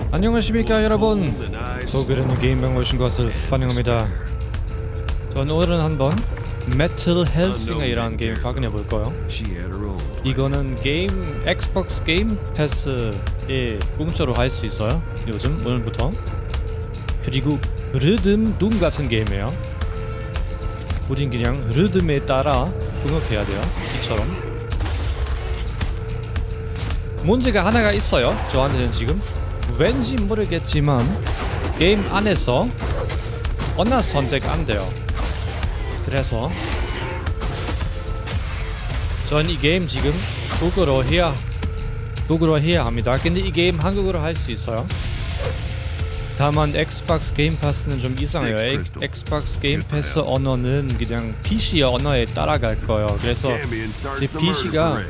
안녕하십니까 여러분, 독일에는 게임방에 오신 것을 환영합니다. 전 오늘은 한번 메틀 헬싱어라는 게임 확인해 볼 거예요. 이거는 게임 엑스박스 게임 패스에 공짜로 할 수 있어요, 요즘 오늘부터. 그리고 리듬 둠 같은 게임이에요. 우린 그냥 리듬에 따라 공격해야 돼요, 이처럼. 문제가 하나가 있어요, 저한테는 지금. 왠지 모르겠지만 게임 안에서 언어 선택 안 돼요. 그래서 전 이 게임 지금 독일어 해야 합니다. 근데 이 게임 한국어로 할 수 있어요. 다만 엑스박스 게임 패스는 좀 이상해요. 엑스박스 게임 패스 언어는 그냥 PC 언어에 따라갈 거예요. 그래서 제 PC가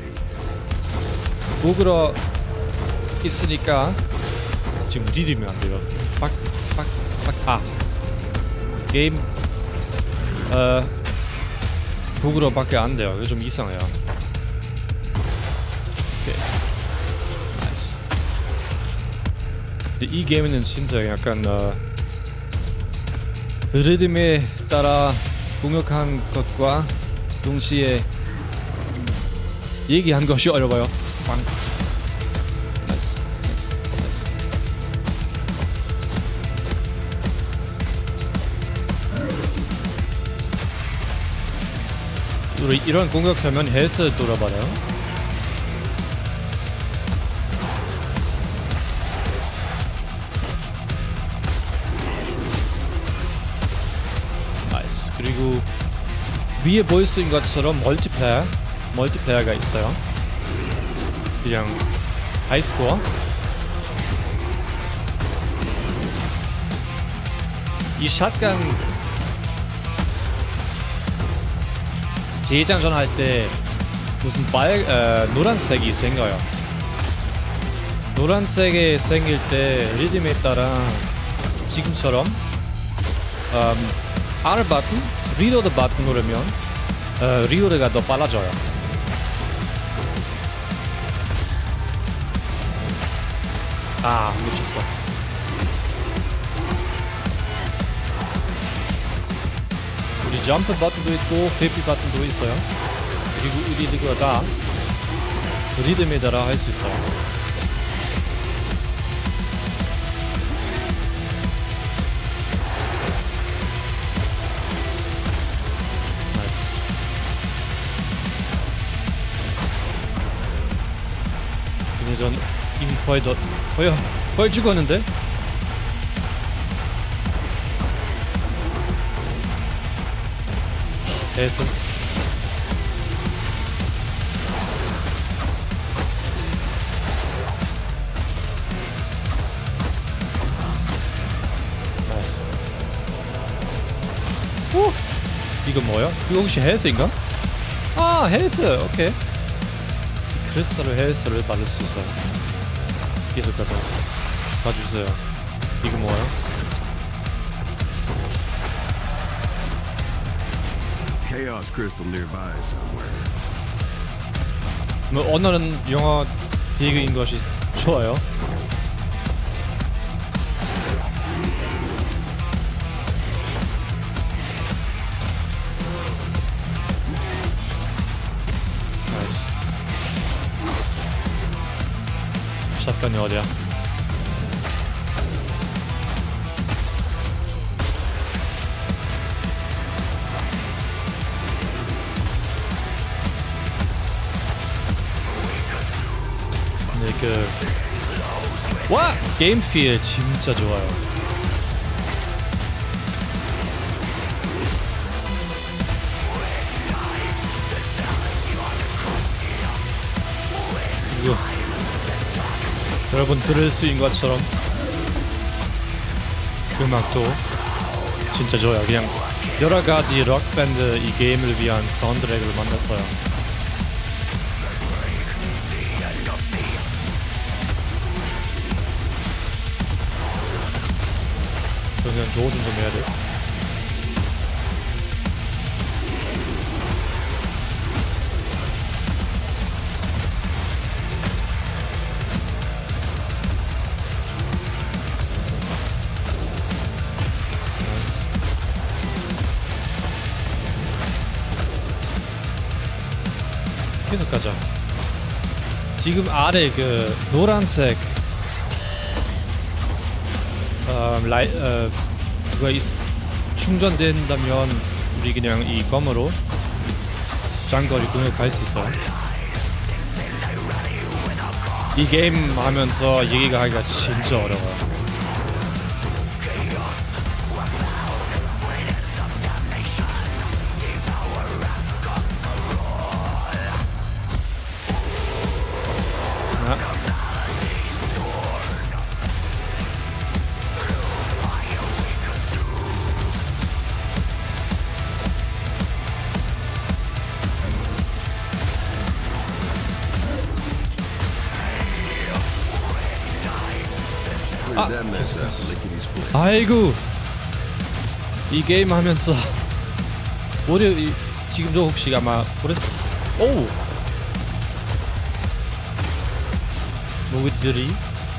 독일어 있으니까 지금 리듬이 안 돼요. 게임 독일어밖에 안 돼요. 이거 좀 이상해요. 오케이, 나이스. 근데 이 게임은 진짜 약간 리듬에 따라 공격한 것과 동시에 얘기한 것이 어려워요. 이런 공격하면 헬스 돌아버려요. 나이스. 그리고 위에 보일 수 있는 것처럼 멀티플레이어가 있어요. 그냥 하이스코어. 이 샷건 재장전 할 때 무슨 노란색이 생겨요. 노란색이 생길 때 리듬에 따라 지금처럼 R 버튼, 리로드 버튼 누르면 리로드가 더 빨라져요. 아, 놓쳤어. 우리 점프 버튼도 있고 회피 버튼도 있어요. 그리고 우리가 다 리듬에 따라 할 수 있어요. 나이스. 근데 전 이미 거의 죽었는데? 됐어. 나이스. 오! 이거 뭐야? 이거 혹시 헬스인가? 아, 헬스! 오케이. 크리스탈로 헬스를 받을 수 있어요. 계속 가자. 봐주세요. 이거 뭐야? Chaos crystal nearby somewhere. 뭐 언어는 영어 비교인 것이 좋아요. 나이스. 샷건이 어디야? 와! 게임 필 진짜 좋아요. 이거 여러분 들을 수 있는 것처럼 음악도 진짜 좋아요. 그냥 여러가지 록밴드 이 게임을 위한 사운드트랙을 만들었어요. 그냥 조준 좀 해야 돼. 계속 가자. 지금 아래 그 노란색 그거 충전된다면 우리 그냥 이 검으로 장거리 공격할 수 있어. 이 게임 하면서 얘기가 하기가 진짜 어려워. 아이고 이 게임 하면서 우리 지금도 혹시 아마 오 모기들이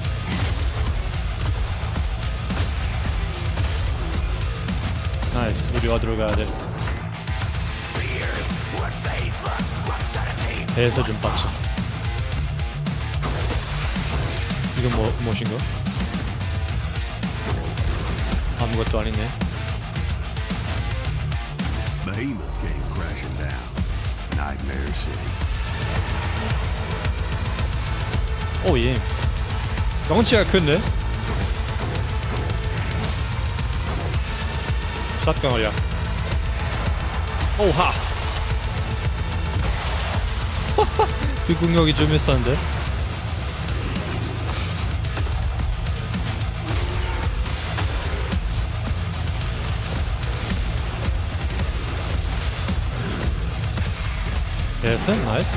나이스. 우리 어디로 가야 돼? 배에서 좀 받쳐. 이건 무엇인가? 아무것도 아니네. Behemoth came crashing down. Nightmare City. 오 예. 덩치가 큰데? 샷건을야. 오하. 그 공격이 좀 있었는데. Perfect, nice.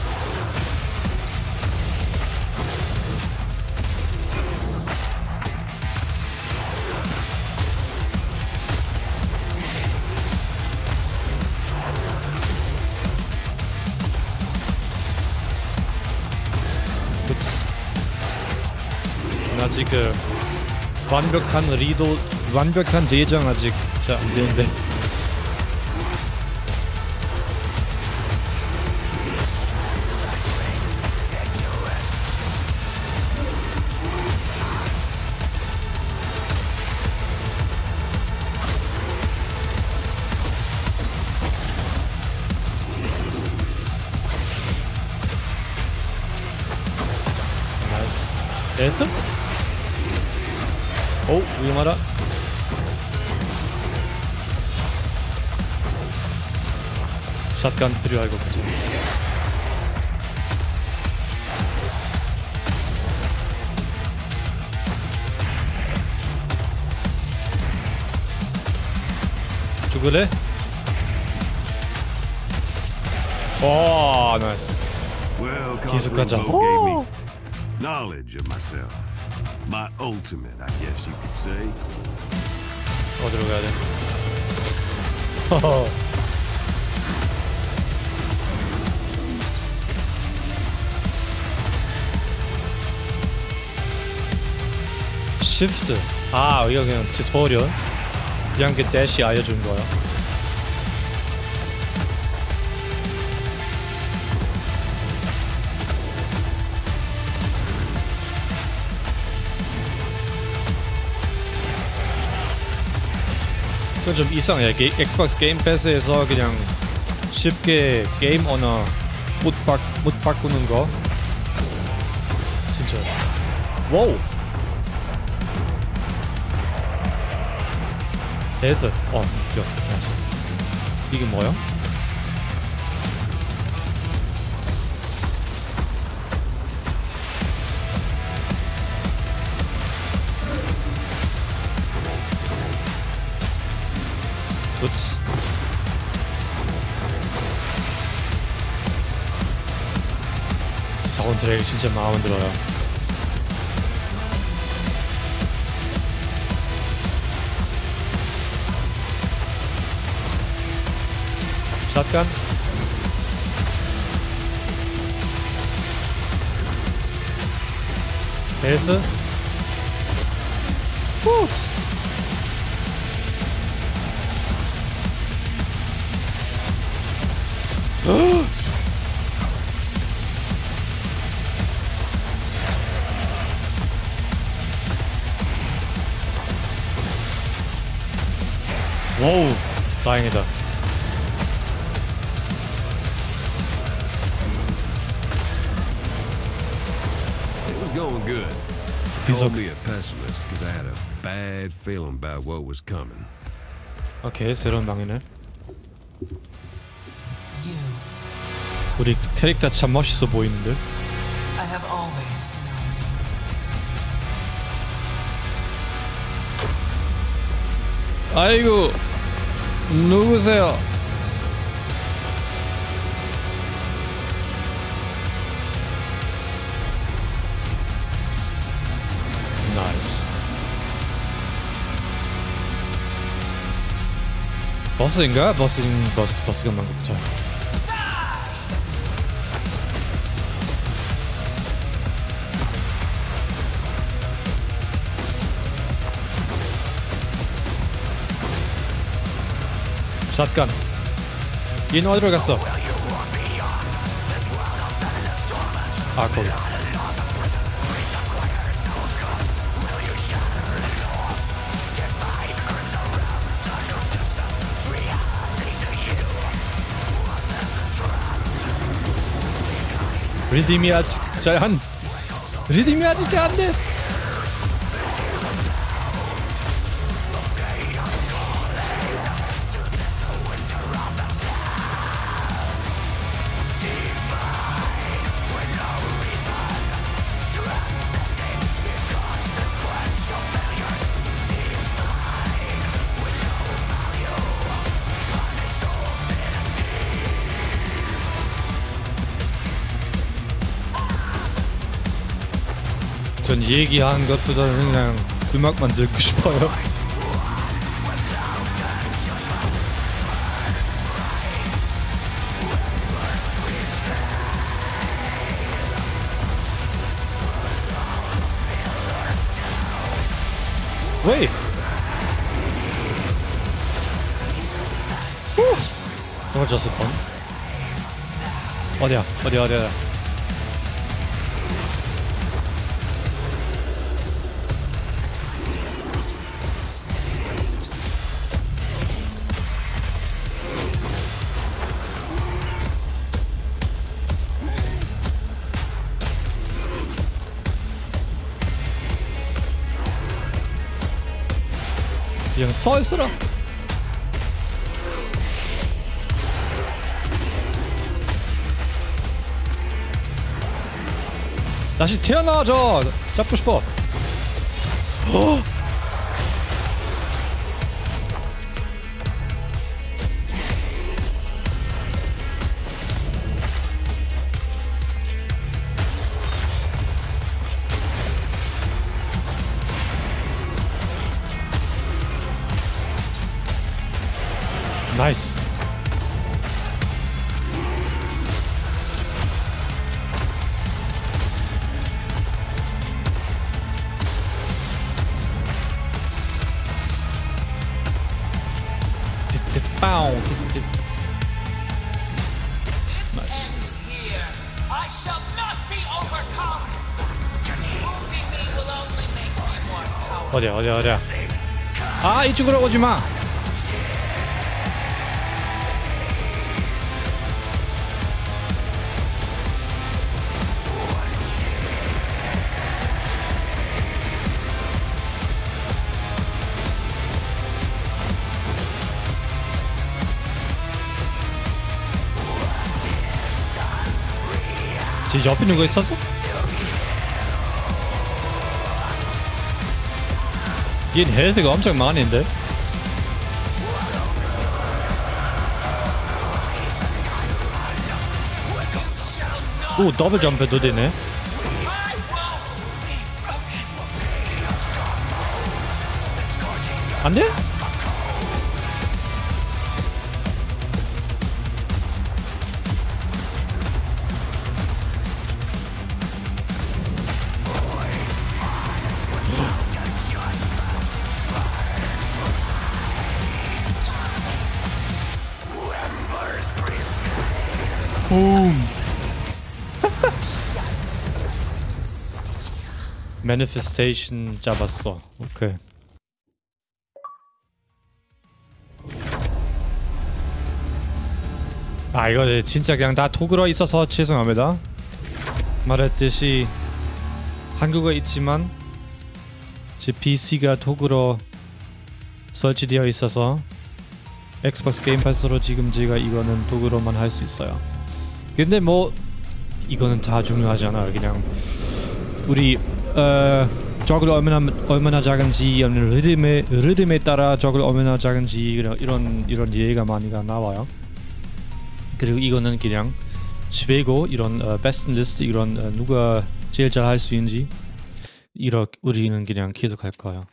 Gut. 아직 완벽한 리도, 완벽한 제정 아직 잘 안 되는데. 에트? 오, 위험하다. 샷건 필요할 것 같아. 죽을래? 오, 나이스. 계속 가자. 오! Knowledge of myself. My ultimate, I guess you could say. 어디로 가야 돼? 허허. Shift. 아, 이거 그냥 튜토리얼. 그냥 그 대시 알려준 거야. 그건 좀 이상해. 엑스박스 게임 패스에서 그냥 쉽게 게임 언어 못 바꾸는 거 진짜. 와우. 헤드. 이거 나이스. 이게 뭐야? 굿. 사운드트랙이 진짜 마음에 들어요. 샷건. 헤드. 굿. 와우, 다행이다. Going good. Called me a pessimist because I had a bad feeling about what was coming. 오케이, 새로운 방이네. 우리 캐릭터 참 멋있어 보이는데. I have always known you. 아이고, 누구세요? 나이스. 버스인가? 버스가 많고 보자. 샷건. 얘는 어디로 갔어? 아, 거기. 리듬이 아직 잘안 리듬이 아직 잘 안 돼. 전 얘기하는 것보다는 그냥 음악만 듣고 싶어요. 왜? 떨어졌을 뻔. 어디야? 어디야? 그냥 서있으라. 다시 태어나자. 잡고 싶어. 나이스. 빵. 나이스. I shall not be overcome. Moving me will only make me more powerful. 어디야? 아, 이쪽으로 오지 마. 제 옆에 누가 있었어? 얘 헬스가 엄청 많은데? 오, 더블 점프도 되네. 안 돼? Manifestation 잡았어. 오케이. 아 이거 진짜 그냥 다 독으로 있어서 죄송합니다. 말했듯이 한국어 있지만 제 PC가 독으로 설치되어 있어서 엑스박스 게임 패스로 지금 제가 이거는 독으로만 할 수 있어요. 근데 뭐 이거는 다 중요하지 않아요. 그냥 우리 저글 얼마나 작은지 리듬에 따라 저글 얼마나 작은지 이런 얘기가 많이 나와요. 그리고 이거는 그냥 집에고 이런 베스트 리스트 이런 누가 제일 잘 할 수 있는지 이렇게 우리는 그냥 계속 할 거예요.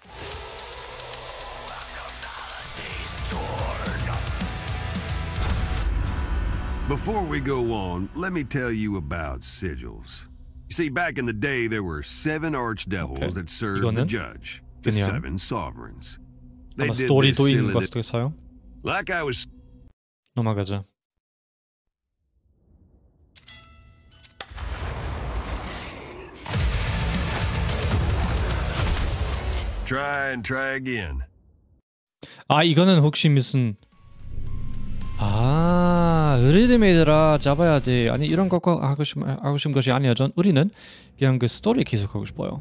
Before we go on, let me tell you about sigils. You see, back in the day, there were 7 archdevils that served the judge, the 7 sovereigns. They did this 스토리도인 like I was. 넘어가자. Try and try again. 아 이거는 혹시 무슨 리듬에다가 잡아야 돼. 아니 이런 거 하고 싶은 것이 아니야. 우리는 그냥 그 스토리 계속 하고 싶어요.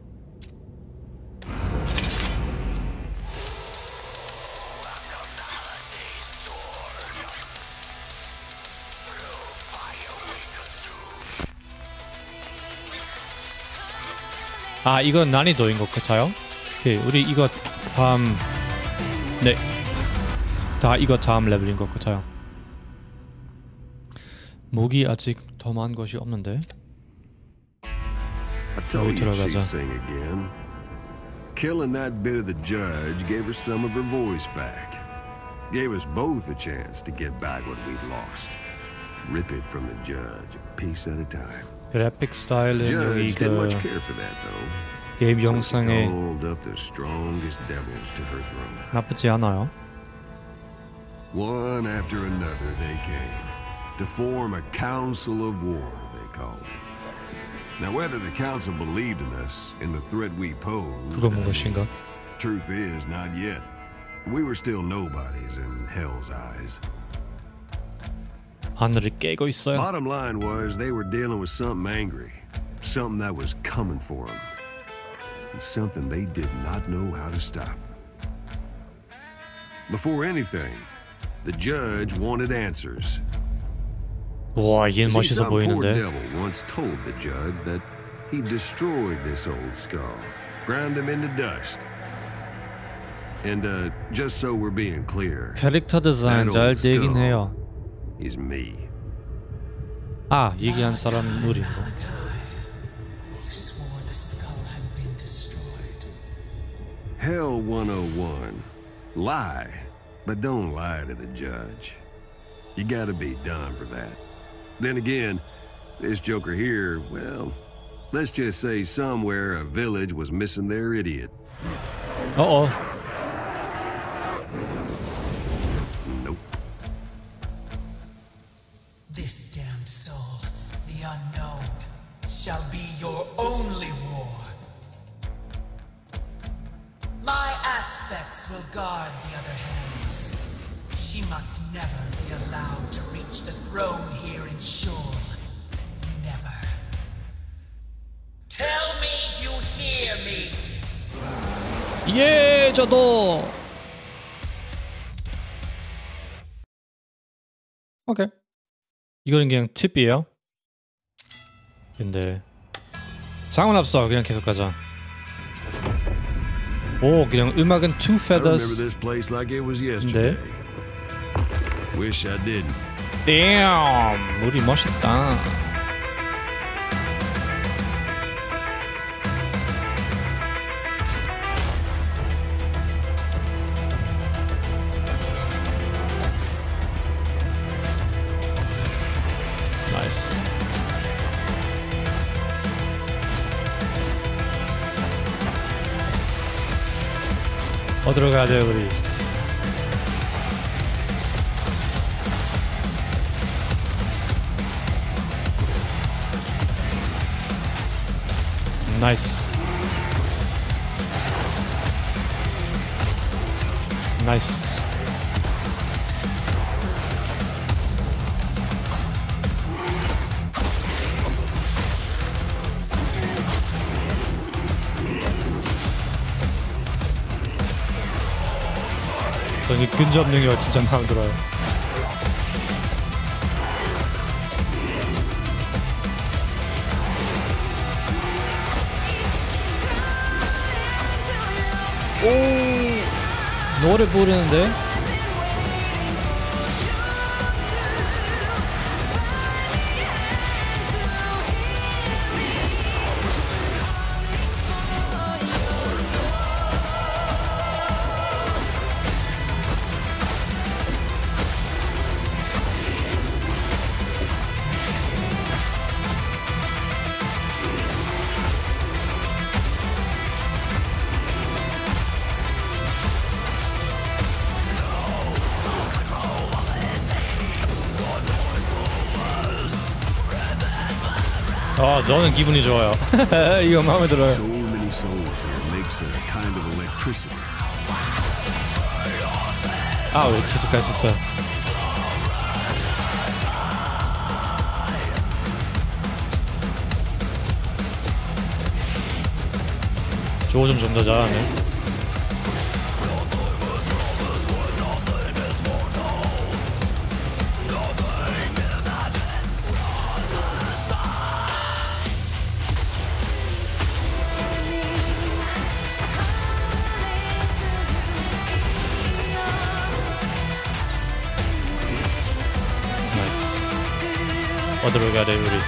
아 이건 난이도인 것 같아요. 오케이 우리 이거 다음 이거 다음 레벨인 것 같아요. 목이 아직 더 많은 것이 없는데. I told you she'd sing again. Killing that bit of the judge gave her some of her voice back. Gave us both a chance to get back what we'd lost. Rip it from the judge, a piece at a time. 그래픽 스타일은 여기 그 게임 영상에 나쁘지 않아요. One after another they came to form a council of war, they called it. Now whether the council believed in us, in the threat we posed, 그거 무엇인가? Truth is, not yet. We were still nobodies in hell's eyes. 하늘을 깨고 있어요. Bottom line was they were dealing with something angry, something that was coming for them, and something they did not know how to stop. Before anything, the judge wanted answers. 와, 얘는 멋있어 Poor 보이는데. devil once told the judge that he destroyed this old skull, ground him into dust. And just so we're being clear, 캐릭터 디자인 잘 되긴 해요. is me. 아, 얘기한 사람 우리인 거. Hell 101. Lie, but don't lie to the judge. You gotta be done for that. Then again, this joker here, well, let's just say somewhere a village was missing their idiot. 어어. Nope. This damned soul, the unknown, shall be your only war. My aspects will guard the other hands. She must never be allowed to reach the throne here in Shul. Never. Tell me you hear me. 예, 저도. 오케이. 이거는 그냥 팁이에요. 근데 상관없어. 그냥 계속 가자. 오, 그냥 음악은 Two Feathers. 네. Wish I didn't. Damn, 우리 멋있다. 나이스. 어디로 가야 돼 우리? 나이스. 나이스. 전 이 근접 능력 진짜 마음에 들어요. 오, 노래 부르는데? 아, 저는 기분이 좋아요. 이거 마음에 들어요. So many souls here makes a kind of electricity. 아, 왜 계속 갈 수 있어요? 조준 좀 더 잘하네. 나이스. 어디로 가야 돼, 우리?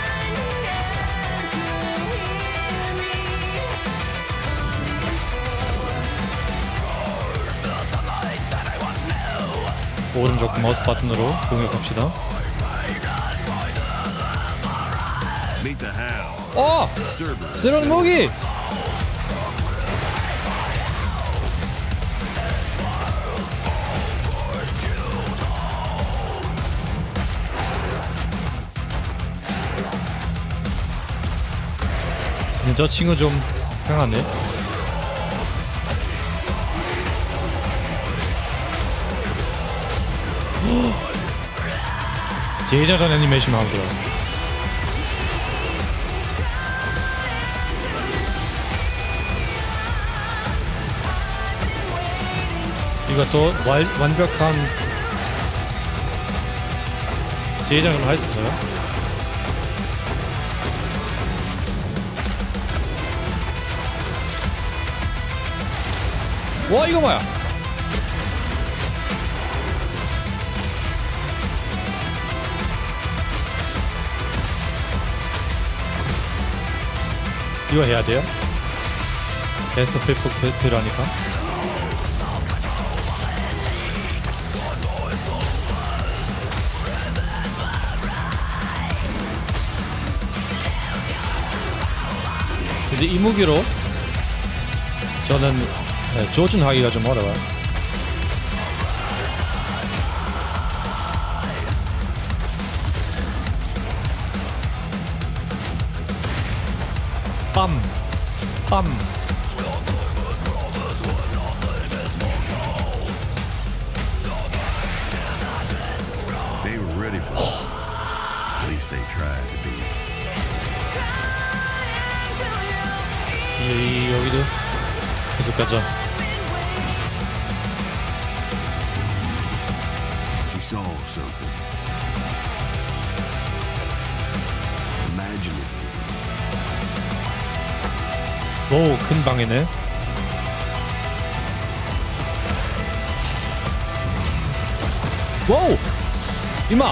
오른쪽 마우스 버튼으로 공격합시다. Meet the hound. 어! 쓰러운 모기! 저 친구 좀 강하네. 제일 잘하는 애니메이션 마음에 들어요. 이것도 완벽한 제작을 할 수 있어요. 와, 이거 뭐야? 이거 해야 돼요? 베스트 필폭 필요하니까. 근데 이 무기로 저는 조준하기가 좀 어려워요. 빰! 빰! They were ready for this. At least they tried to be. 여기도 계속 가자. She saw something. Imagine it. 오, 큰 방이네. 와우! 이마!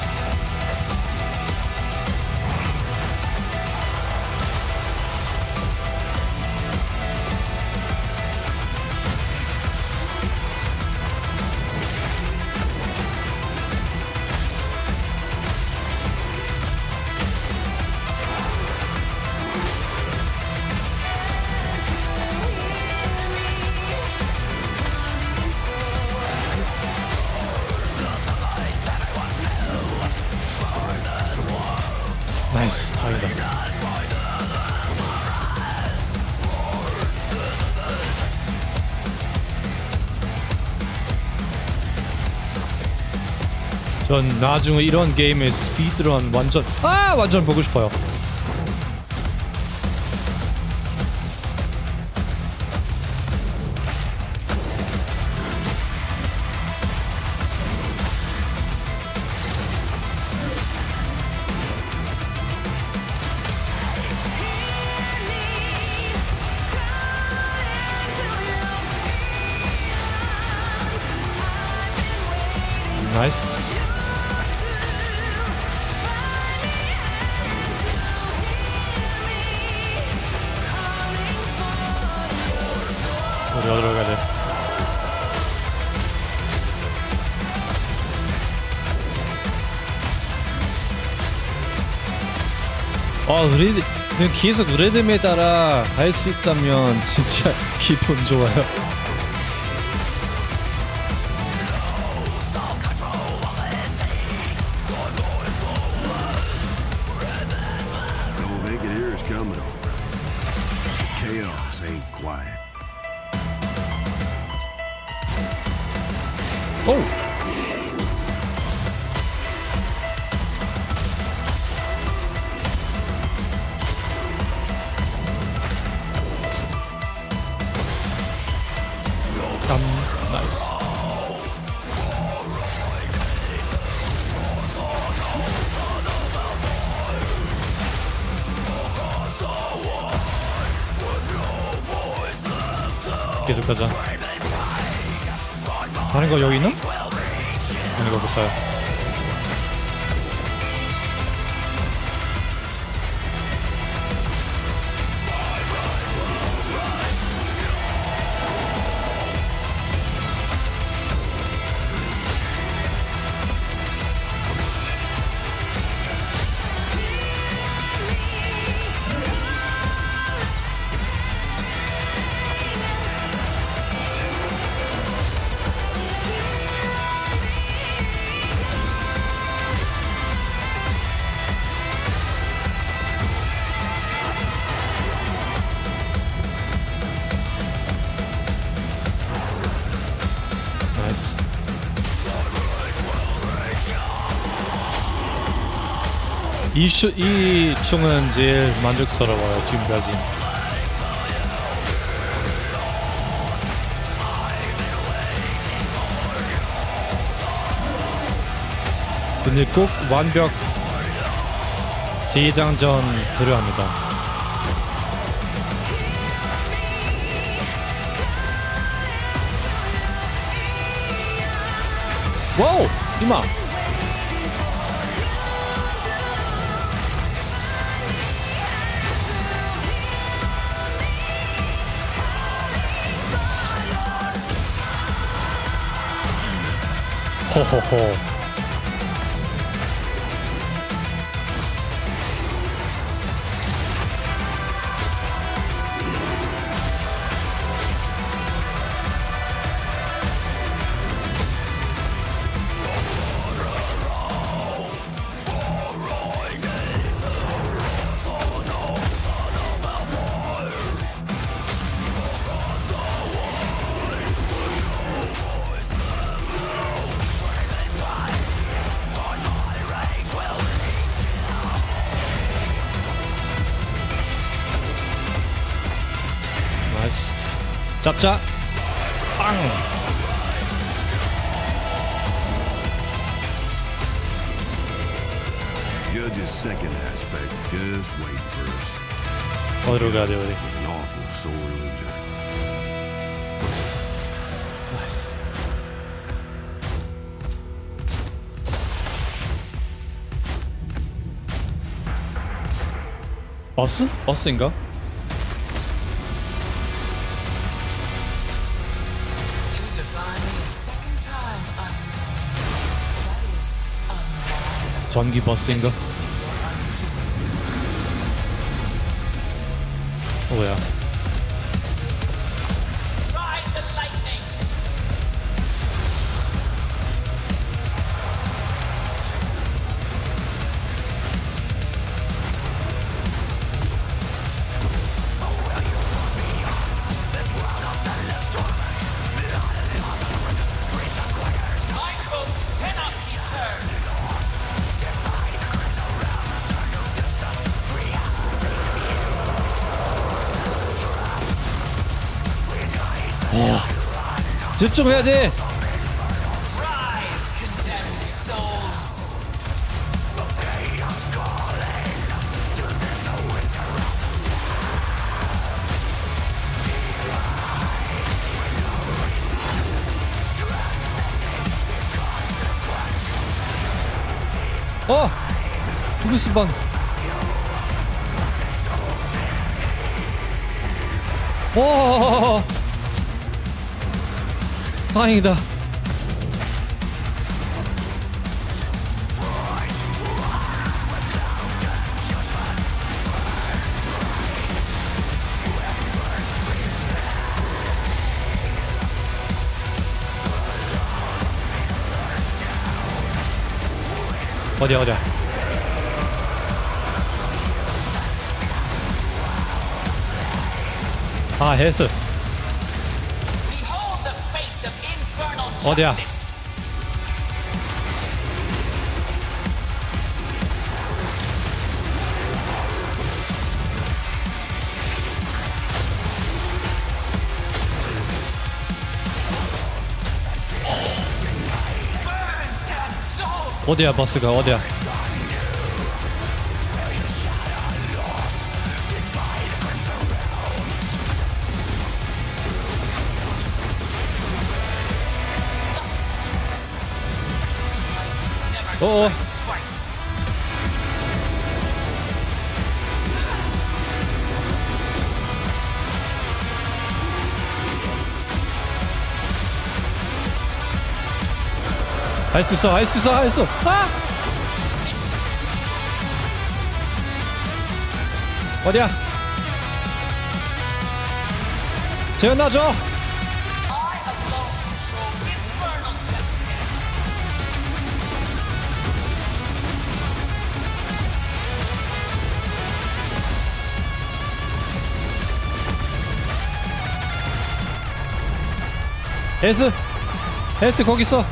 나이스, 다행이다. 전 나중에 이런 게임의 스피드런 완전 보고 싶어요. 나이스. 우리 어디로 가야 돼? 리드, 그냥 계속 리듬에 따라 갈 수 있다면 진짜 기분 좋아요. Don't think it here's coming. Chaos ain't quiet. 오! 나이스. 계속 가자. 다른 거 여기 있나? 이거 붙어요. 나이스. 이 총은 제일 만족스러워요 지금까지. 근데 꼭 완벽 재장전 필요합니다. 와우! 이마! 호호호. 나이스. 잡자. 빵. Judge's second aspect just waiting for us. 어디로 가야 돼 우리? With an awful sore loser. 나이스. 버스? 버스인가? 전기 버스인가? 뭐야? 집중해야 돼. 죽을 수ban. 다행이다. 어디야? 헬스. 어디야? 어디야 버스가 어디야? 어어. 할 수 있어. 아! 어디야? 재현아줘. 헬스 거기 있어.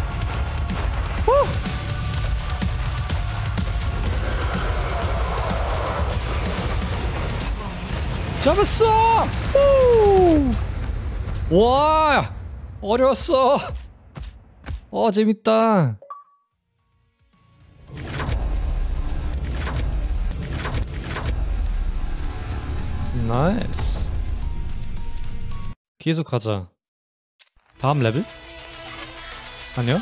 잡았어! 와! 어려웠어! 재밌다. 나이스. 계속 가자. 다음 레벨? 아니요?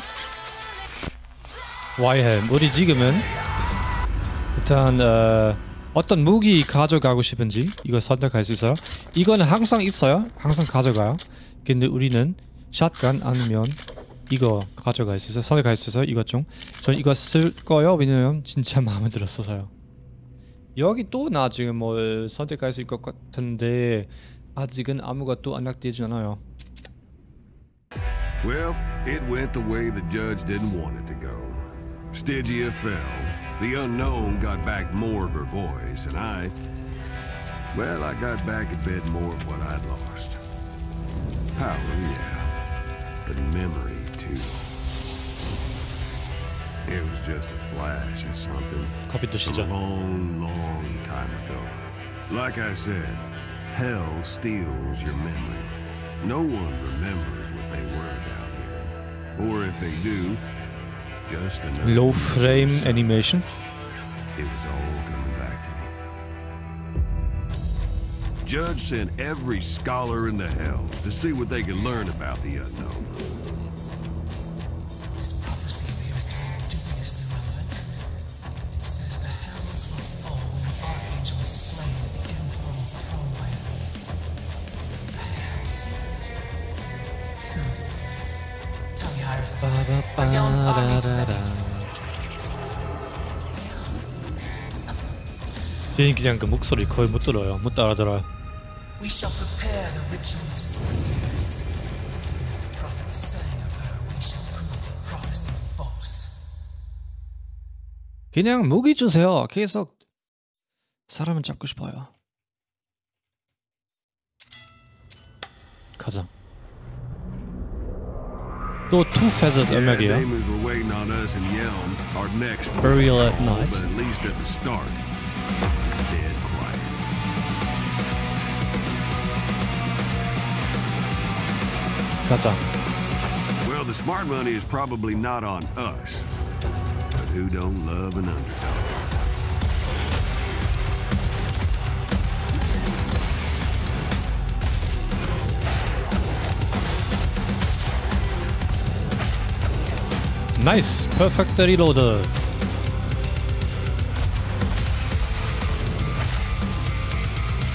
Yhelm. 우리 지금은 일단 어떤 무기 가져가고 싶은지 이거 선택할 수 있어요. 이거는 항상 있어요. 항상 가져가요. 근데 우리는 샷건 아니면 이거 가져갈 수 있어요. 선택할 수 있어요. 이것 중 전 이거 쓸 거예요. 왜냐면 진짜 마음에 들었어요. 여기 또 나중에 뭘 선택할 수 있을 것 같은데 아직은 아무것도 안락되지 않아요. Well, it went the way the judge didn't want it to go. Stygia fell. The unknown got back more of her voice, and I got back a bit more of what I'd lost. Power, yeah, but memory, too. It was just a flash of something from a long, long time ago. Like I said, hell steals your memory. No one remembers what they were down here. Or if they do, just enough. Low frame animation. It was all coming back to me. Judge sent every scholar in the hell to see what they could learn about the unknown. This prophecy appears to be dubiously relevant. It says the hells will fall when the archangel is slain at the infernal throne by the hells. Tell me, Hierophant. Argelon's armies ready. 제인 그냥 그 목소리 거의 못 들어요. 못 알아들어요. We shall prepare the ritual of slayers. Even if the prophets sang of her, we shall prove the prophecy false. 그냥 무기 주세요. 계속 사람은 잡고 싶어요. 가자. 또 two phases 음악이에요. Burial at night. But at least at the start, dead quiet. 가자. Well, the smart money is probably not on us, but who don't love an underdog? 나이스! 퍼펙트 리로드.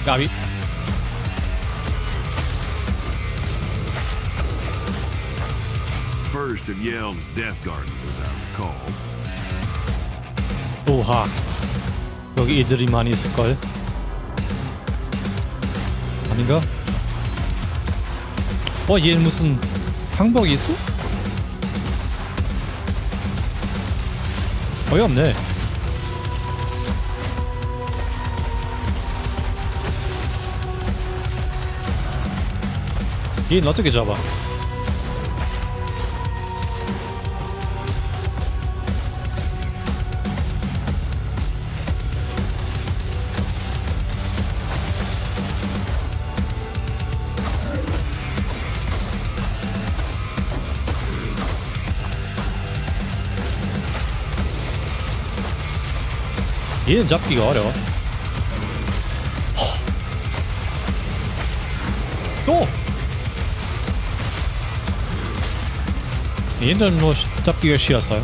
까비. First of Yelv's Death Garden, as I recall. 우하. 여기 이들이 많이 있을걸? 아닌가? 얘 무슨 항복이 있어? 어이없네. 얘는 어떻게 잡아? 얘는 잡기가 어려워. 또! 얘는 뭐 잡기가 쉬웠어요.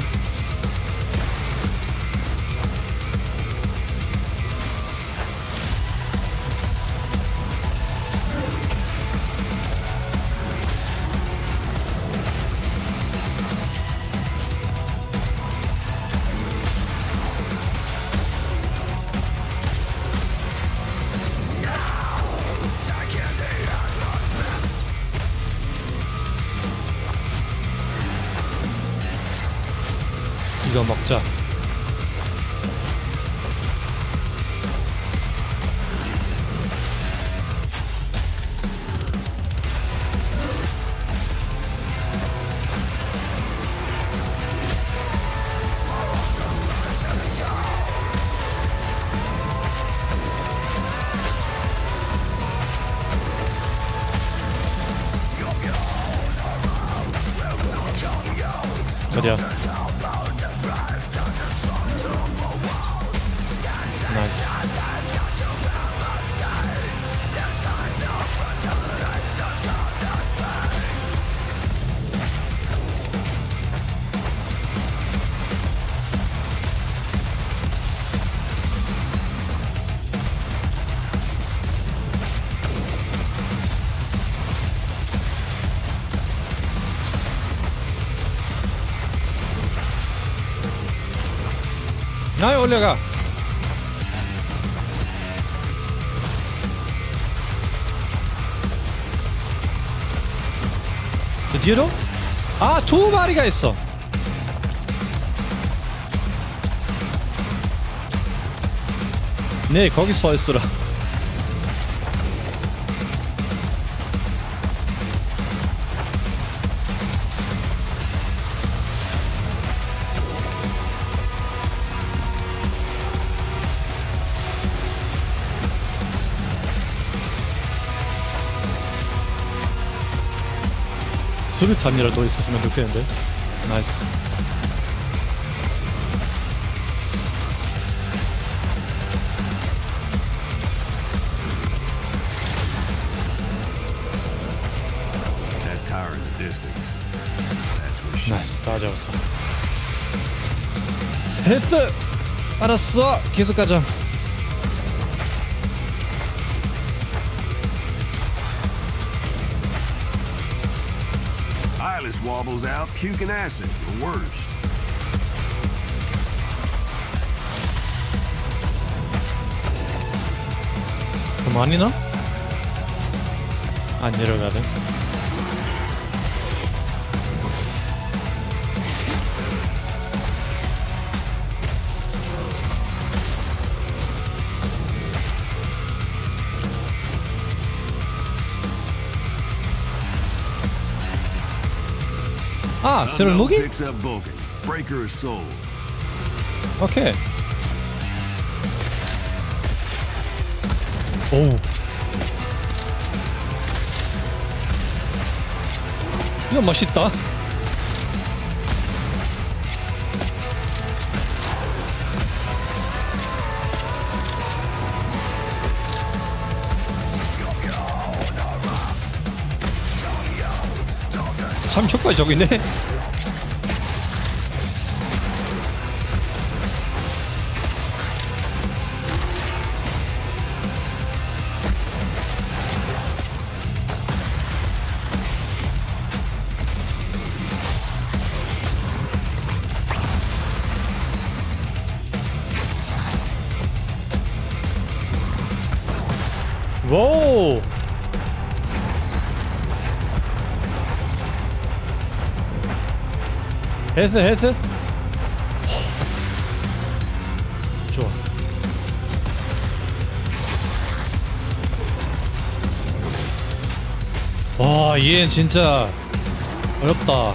이거 먹자. 어디야? 나이스. 나에 올려가. 저 뒤로? 아, 두 마리가 있어. 네, 거기 서 있으라. 수류탄이라도 있었으면 좋겠는데. 나이스. 나이스, 다 잡았어. 헤드! 알았어, 계속 가자. Eyeless wobbles out, puking acid, or worse. 그만이나? 안 내려가네. 아, 새로운 무기? 오케이. 오. 이거 맛있다. 참 효과적이네. 와우. 헤스. 좋아. 와, 얘는 진짜 어렵다.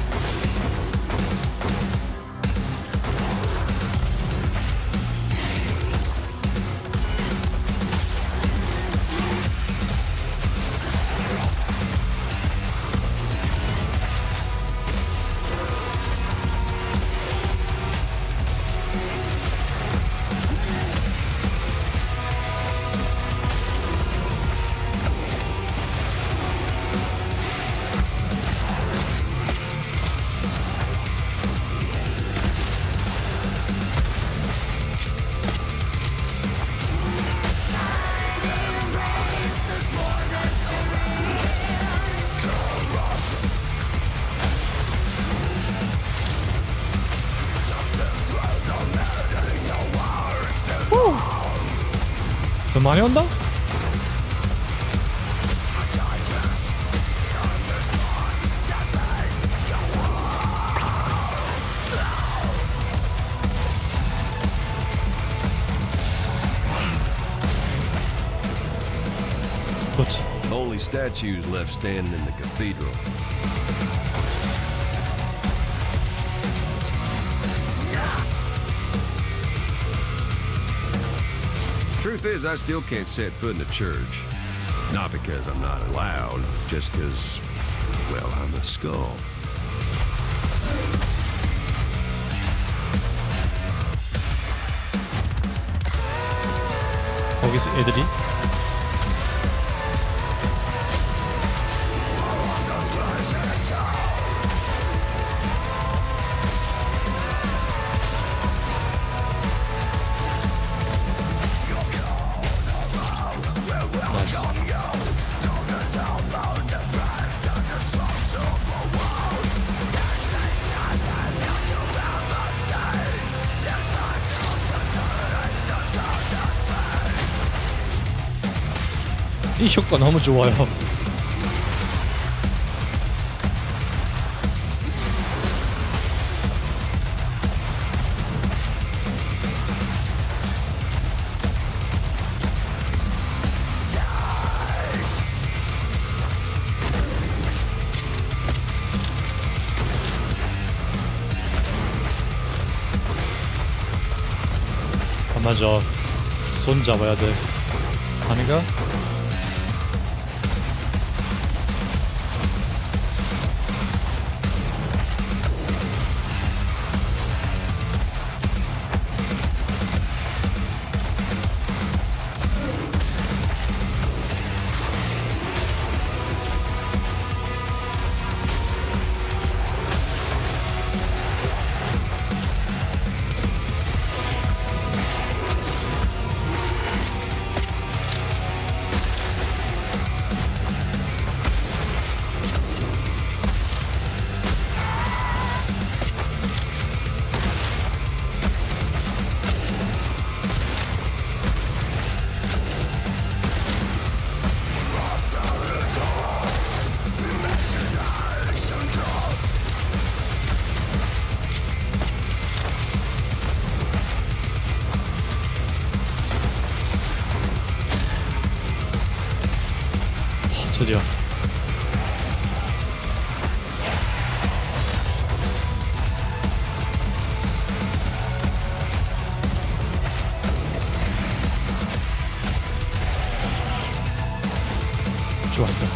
더 많이 온다? 굿. Only statues left standing in the cathedral. Truth is, I still can't set foot in the church. Not because I'm not allowed, just because, well, I'm a skull. 거기서 애들이? 이 효과 너무 좋아요. 아, 맞아. 손 잡아야 돼. 아닌가? 드디어. 좋았어.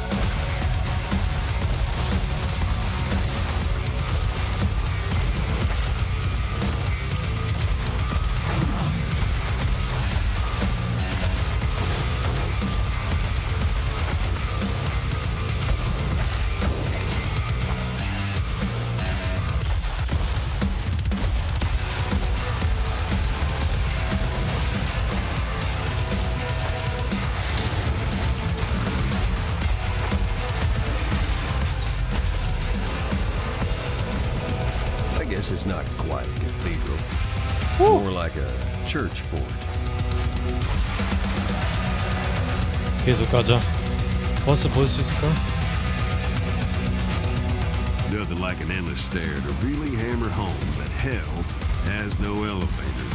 This is not quite a cathedral. More like a church fort. 계속 가자. 버스 볼 수 있을까? Nothing like an endless stare to really hammer home that hell has no elevators.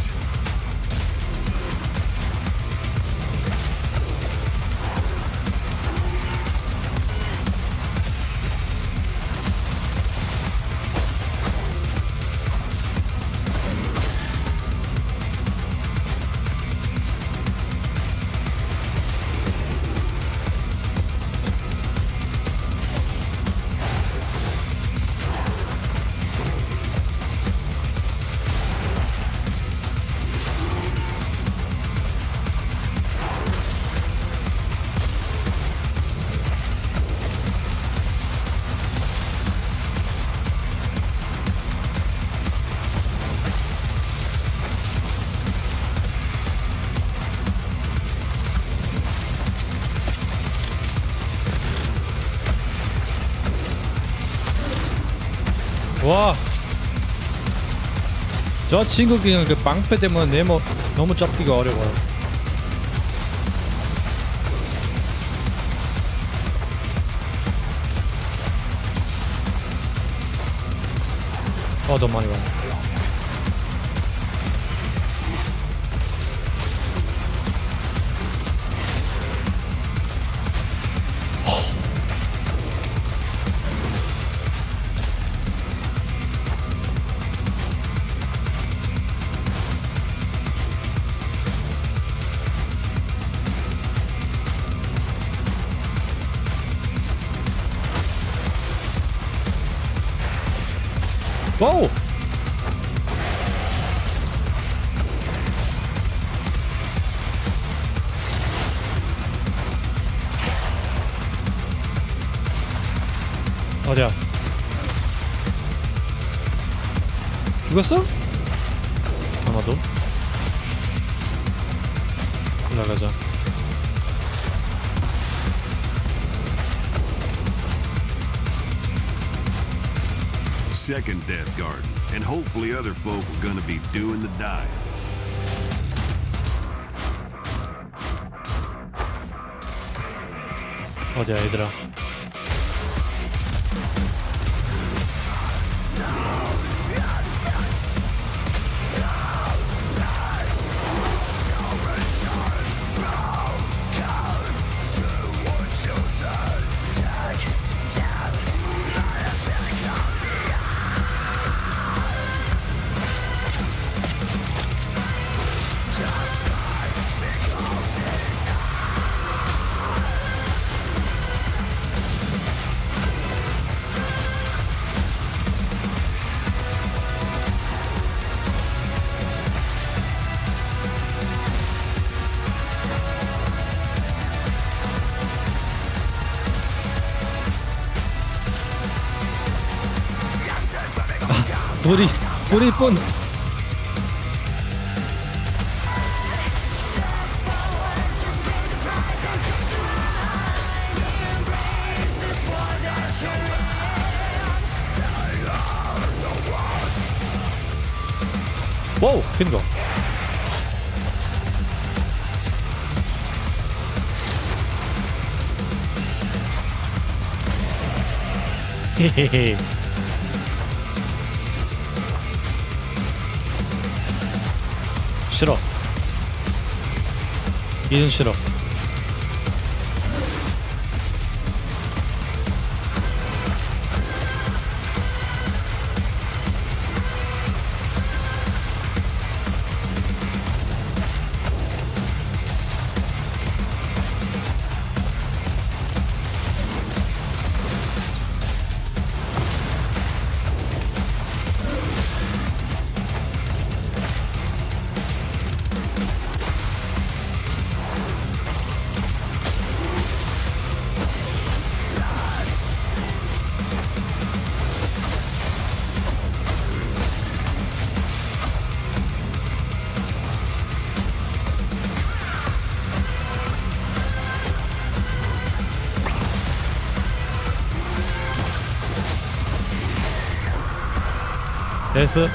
와, 저 친구 그냥 그 방패 때문에 너무 잡기가 어려워요. 너무 많이 와. 와우! 어디야? 죽었어? 아마도. 올라가자. Second death garden, and hopefully other folk are gonna be doing the dying. 어디야 얘들아? 우리 뻔. 와우, 큰 거. 헤헤헤. 싫어. 이는 싫어. 됐어.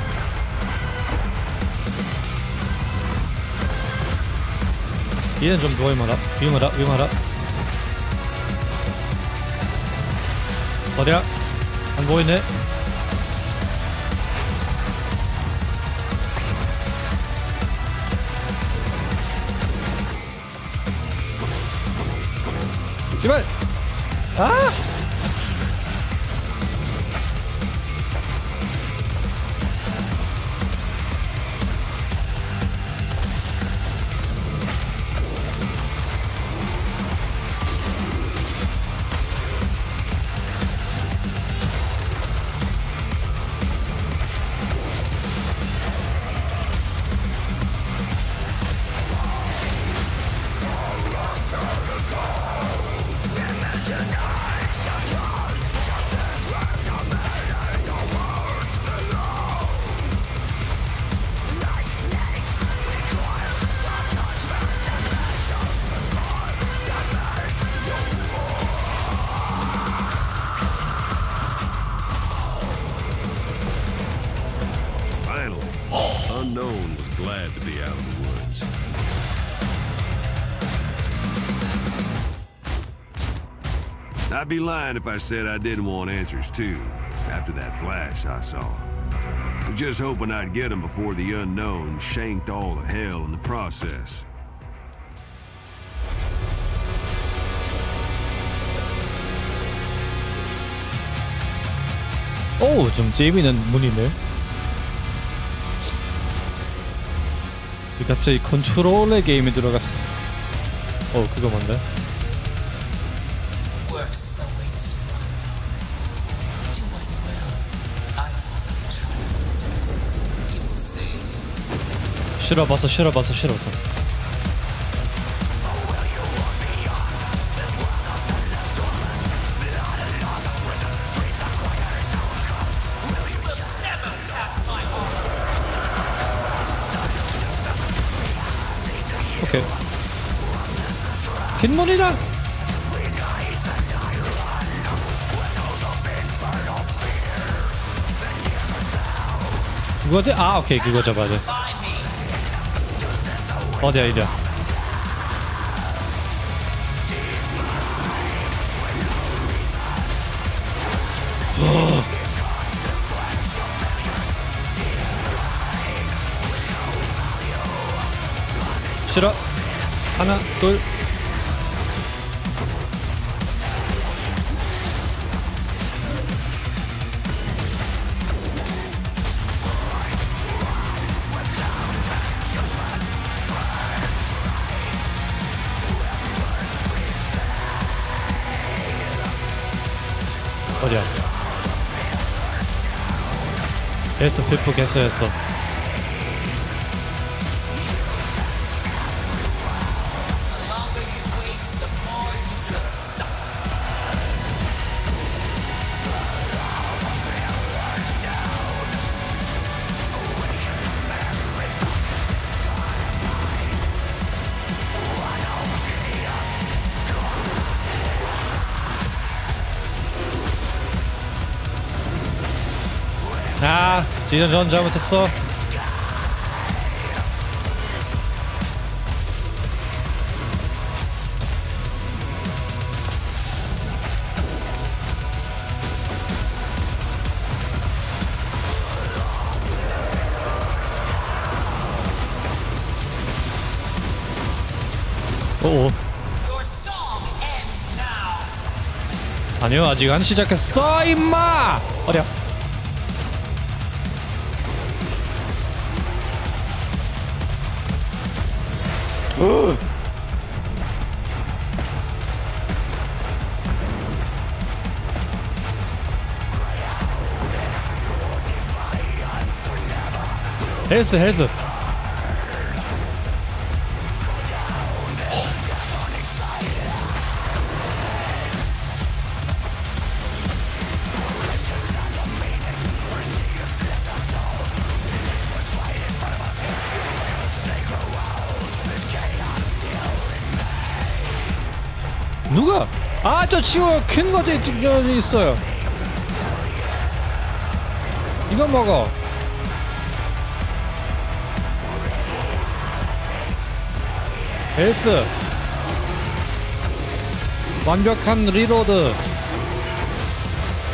얘는 좀 위험하다. 어디야? 안 보이네. 제발. 아! Unknown was glad to be out of the woods. I'd be lying if I said I didn't want answers too, after that flash I saw. I was just hoping I'd get them before the unknown shanked all the hell in the process. 오, 좀 재미있는 문이네. 갑자기 컨트롤의 게임에 들어갔어. 그거 뭔데? 싫어봤어. 오케이. 긴 문이다. 이거지? 아, 오케이. 그거 잡아야 돼. 어디야, 이리야. 싫어. 하나, 둘. 어디야? 얘도 피프 개수했어. 아, 지전 잘못했어. 오. 아니요, 아직 안 시작했어, 임마. 어디야? 헬스. 누가? 아, 저 치고 큰 것도 있어요. 이거 먹어. 헬스. 완벽한 리로드.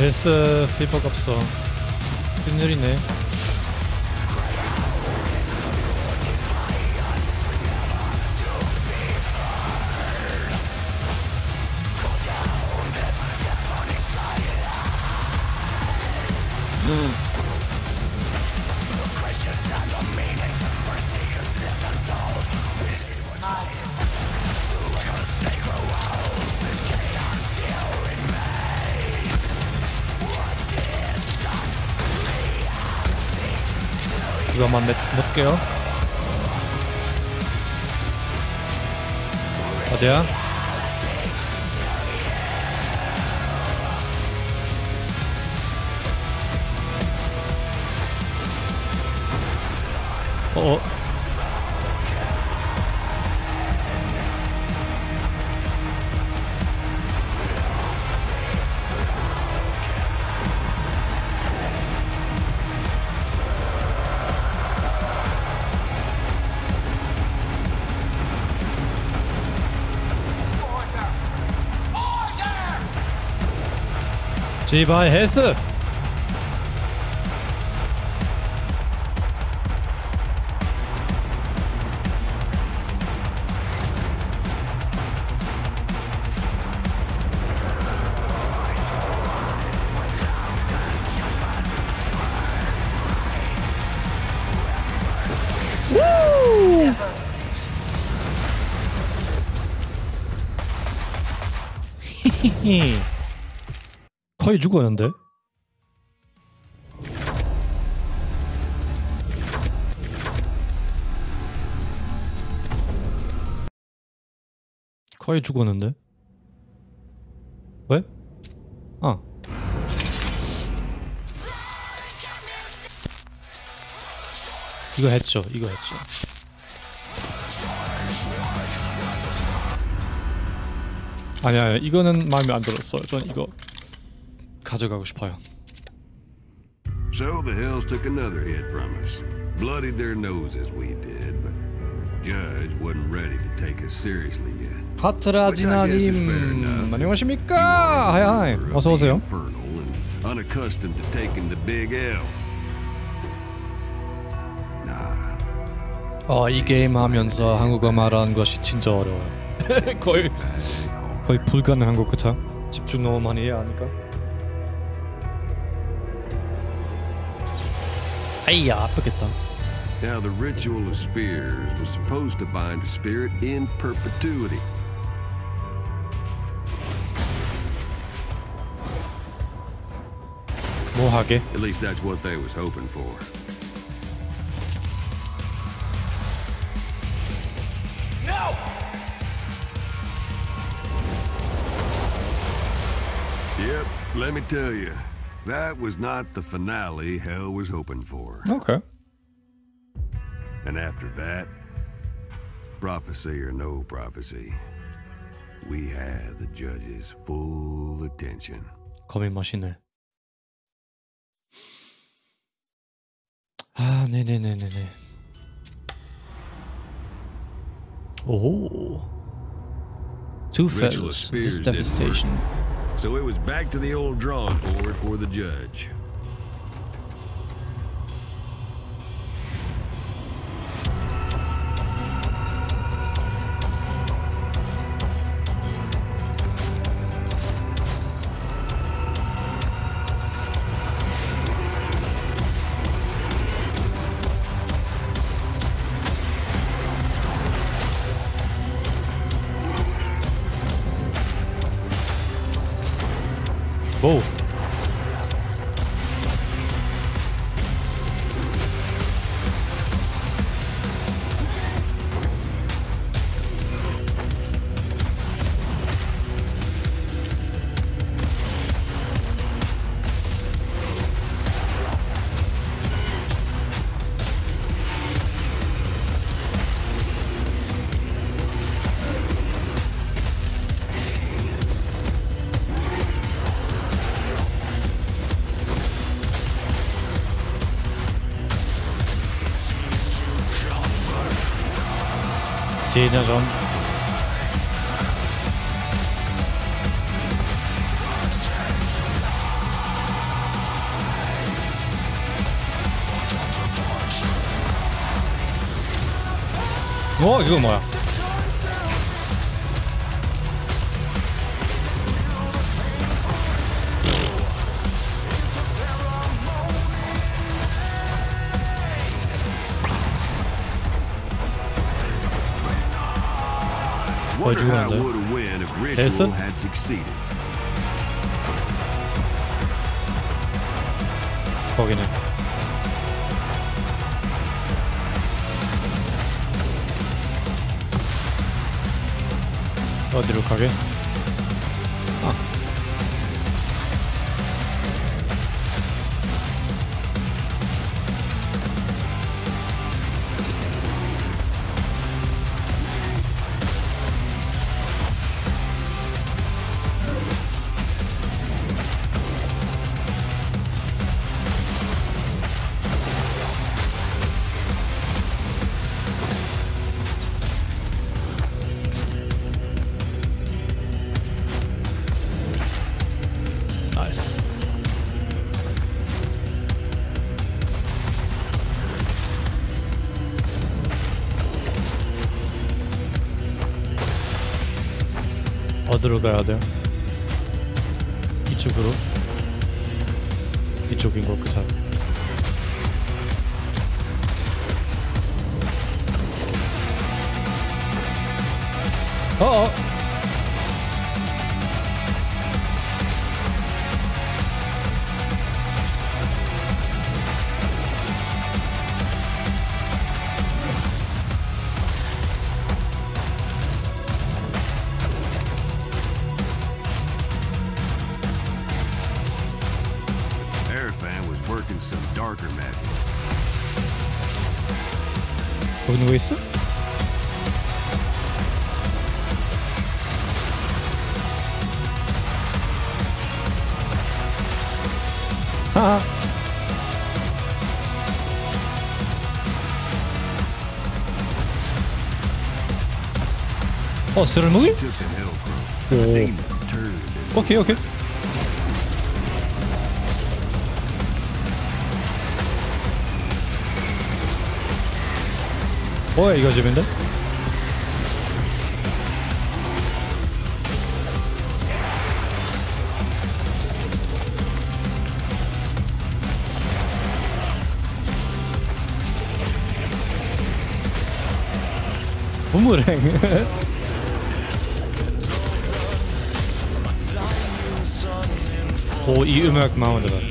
헬스 피버가 없어. 큰일이네. 이거만 넣을게요. 어디야? 어어. 제발 헬스! 히히히. 거의 죽었는데? 거의 죽었는데? 왜? 아. 이거 했죠. 이거 했죠. 아니야, 이거는 마음에 안 들었어요. 전 이거 가져가고 싶어요. So the Hells took another hit from us. Bloodied their nose as we did, but Judge wasn't ready to take us seriously yet. 하트라지나님, 안녕하십니까? 하이, 어서 오세요. Unaccustomed to taking the big L. 이 게임 하면서 한국어 말하는 것이 진짜 어려워요. 거의 불가능한 것 같아. 집중 너무 많이 해야 하니까. 아이야, 아프겠다. Now the ritual of spears was supposed to bind a spirit in perpetuity. 뭐 하게? At least that's what they was hoping for. No! Yep, let me tell you, that was not the finale Hell was hoping for. Okay. And after that, prophecy or no prophecy, we had the judge's full attention. 거미 맛이네. 아, 네네네네네. 오. Two fellows. This is devastation. So it was back to the old drawing board for the judge. 오. 제자전. 이거 뭐야? Wonder how it would have went if Ritual had succeeded. 거기는 어디로 가게? 나이스. 어디로 가야 돼요? 이쪽으로? 이쪽인 것 같아. 어어! Working some darker magic. 거기 누구 있어? 하하. 쓰르무기? 오. 오케이. 이거 재밌는데? 부무랭. 이 음악 마음에 들어.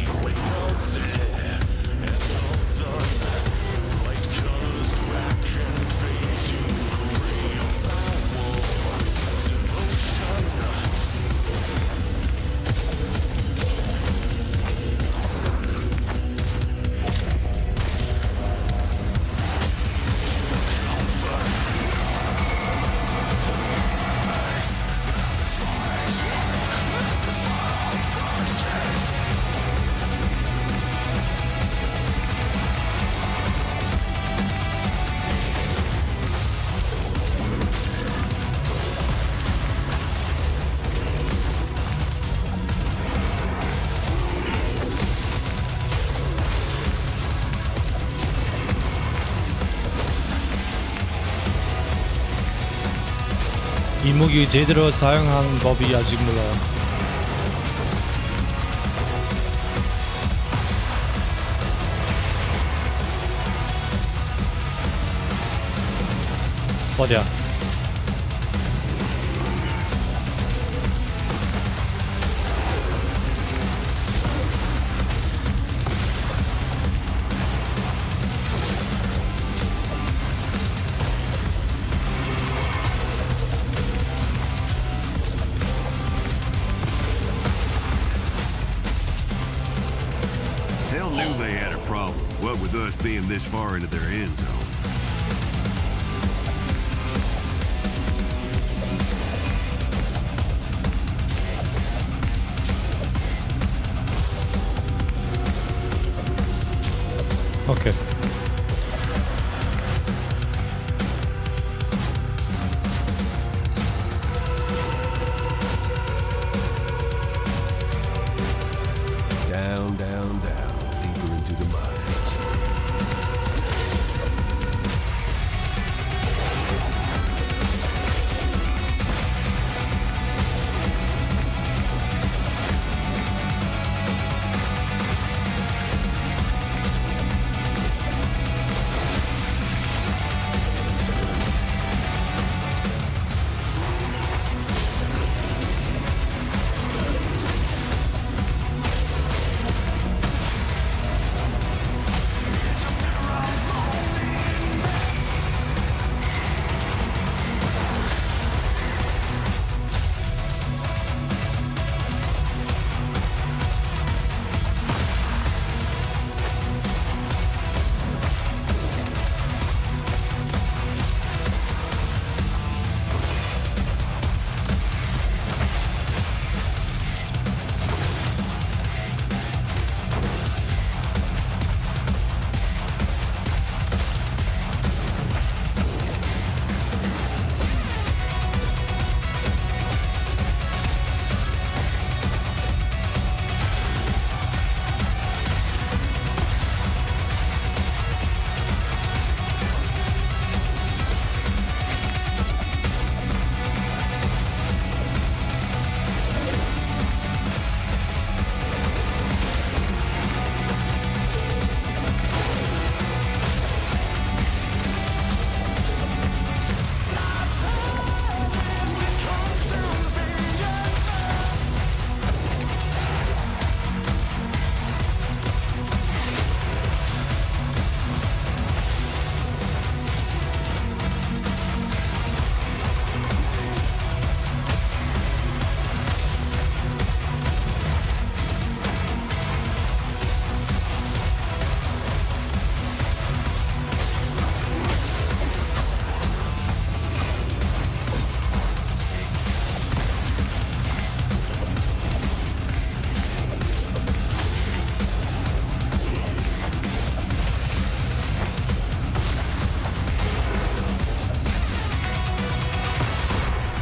이 무기 제대로 사용하는 법이 아직 몰라요. 어디야? Hell knew they had a problem, what with us being this far into their end zone. 오케이. Down, down, down, deeper into the mines.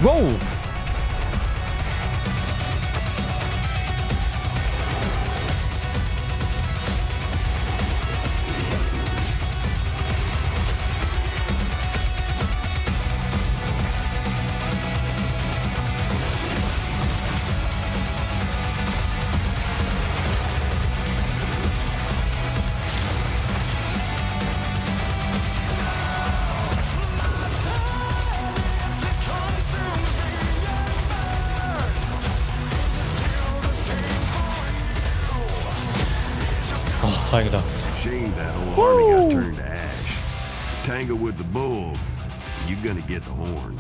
와우. 다행이다. Shame that whole army got turned to ash. Tangle with the bull, you're gonna get the horns.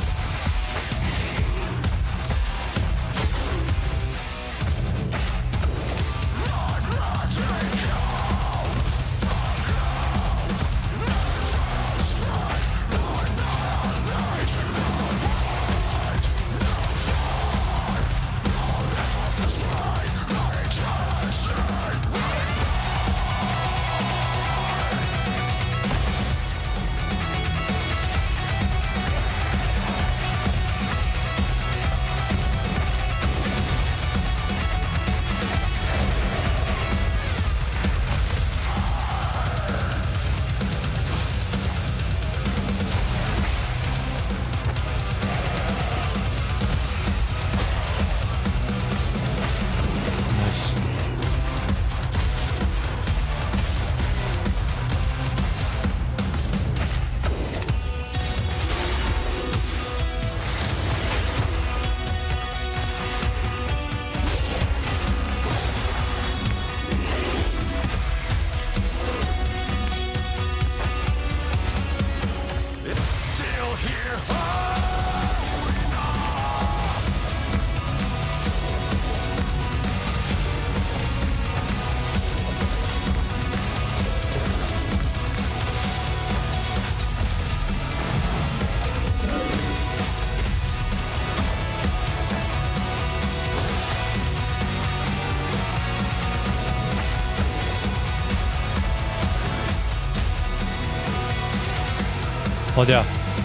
어디야?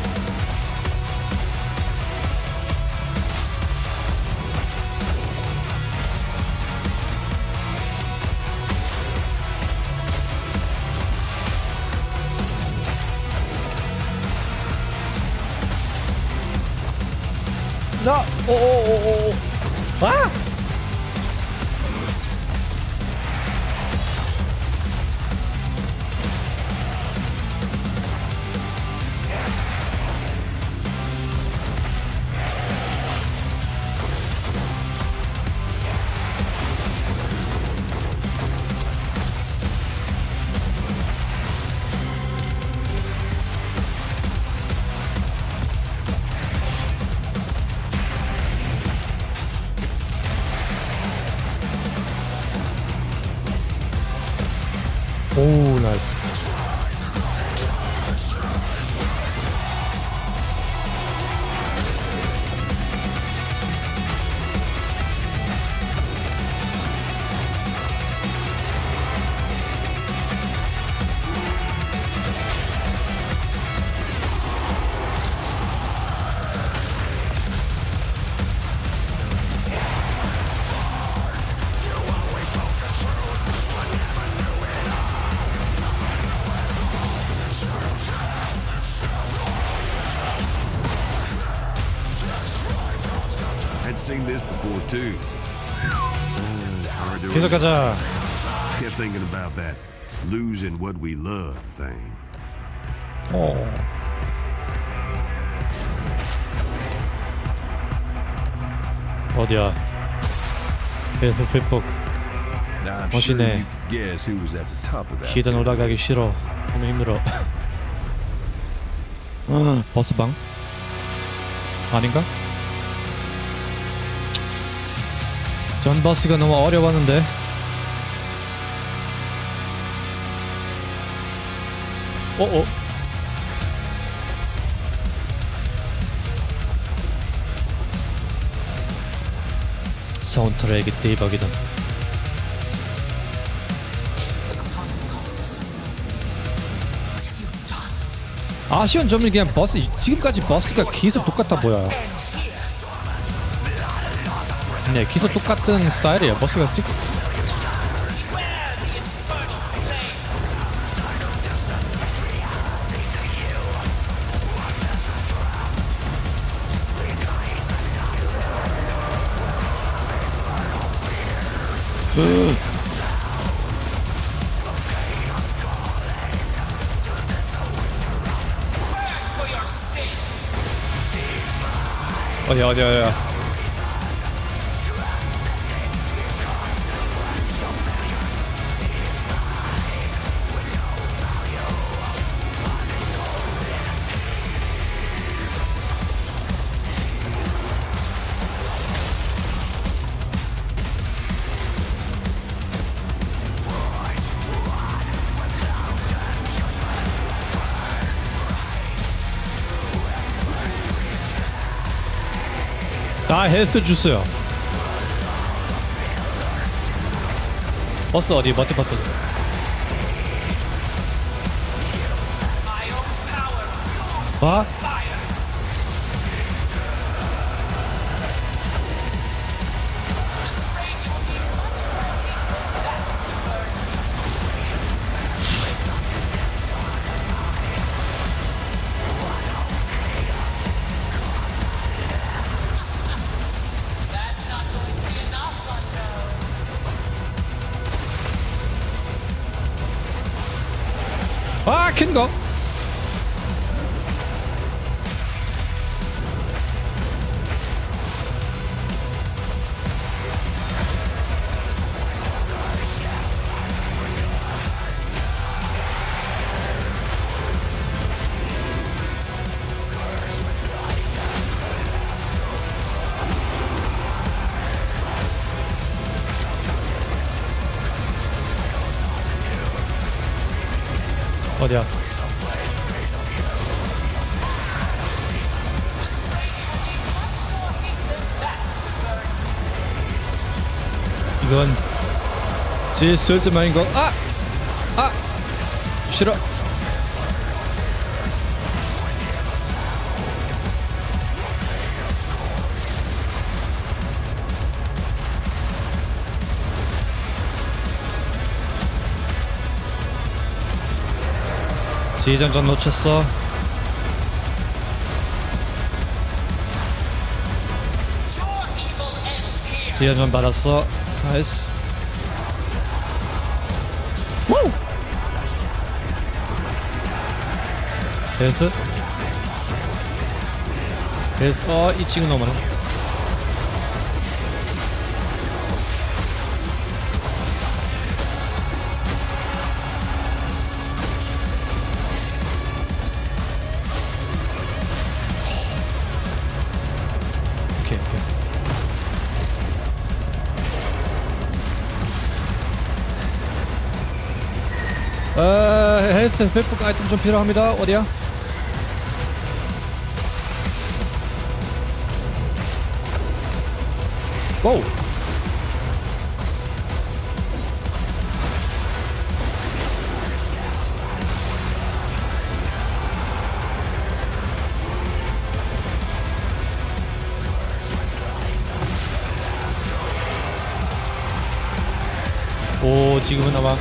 나 오오오오 아! 오, 나이스. Seen this before too. It's hard to 계속 가자. kept thinking about that losing what we love thing. 어디야? 계속 회복. Now I'm sure 멋지네. you could guess who was at the top of that. 계단 올라가기 싫어. 너무 힘들어. 버스방? 아닌가? 전 버스가 너무 어려웠는데. 어어. 사운드트랙이 대박이다. 아쉬운 점은 그냥 버스 지금까지 버스가 계속 똑같아 보여요. 네, 계속 똑같은 스타일이에요. 보스같이. 어디야. 다 헬스 주스요. 버스 어디? 버스. 봐? 아, 큰 거. 어디야? 이건 제일 쓸데만인 거. 싫어. 지휘전전 놓쳤어. 지휘전전 받았어. 나이스. 우! 헬스. 이 친구 너무 많아. 헬스 회복 아이템 좀 필요합니다. 어디야? 고! 오, 지금은 아마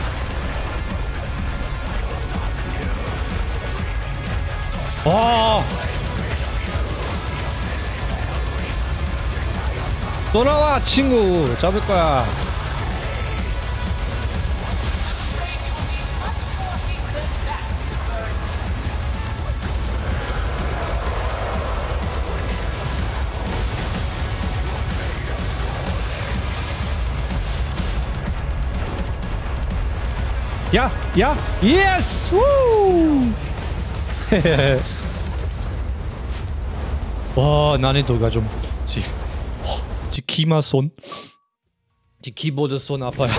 돌아와 친구. 잡을 거야. 야, 예스! 우! 와, 난이도가 좀 지 키마 손, 지 키보드 손 아파요.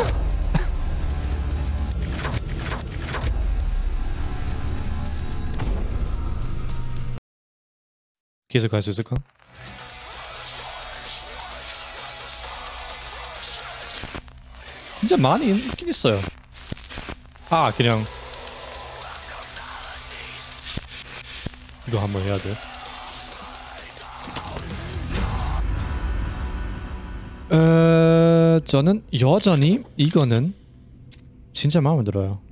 계속 갈 수 있을까? 진짜 많이 있긴 있어요. 그냥 이거 한번 해야 돼. 저는 여전히 이거는 진짜 마음에 들어요.